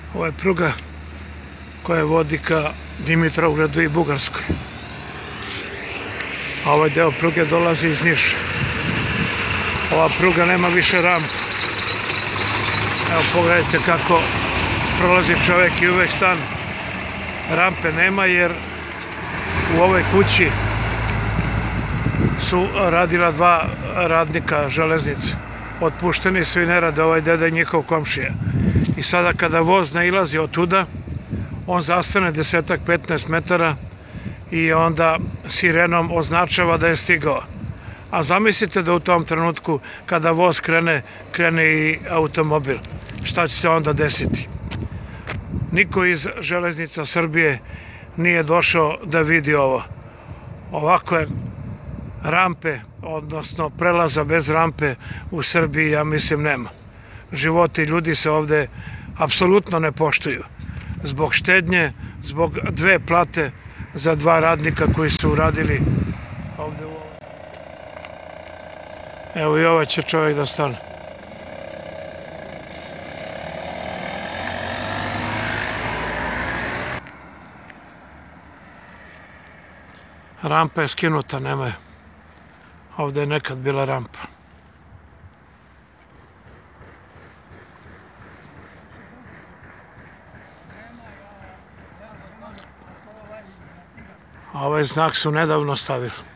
Ovo je pruga koja vodi ka Dimitrovgradu i Bugarskoj. A ovaj deo pruge dolazi iz Niša. Ova pruga nema više rampu. Evo pogledajte kako prolazi čovjek i uvek stan. Rampe nema jer u ovoj kući su radila dva radnika železnice. Otpušteni su i ne rade, ovaj deda je njihov komšija. I sada kada voz nailazi od tuda, on zastane 10-15 metara i onda sirenom označava da je stigao. A zamislite da u tom trenutku kada voz krene i automobil. Šta će se onda desiti? Niko iz Železnica Srbije nije došao da vidi ovo. Ovakve rampe, odnosno prelaza bez rampe u Srbiji, ja mislim, nema. Životi ljudi se ovde apsolutno ne poštuju. Zbog štednje, zbog dve plate za dva radnika koji su uradili ovde u ovom. Evo i ovaj će čovjek da stane. Rampa je skinuta, nema je. Ovde je nekad bila rampa. A ovaj znak su nedavno stavili.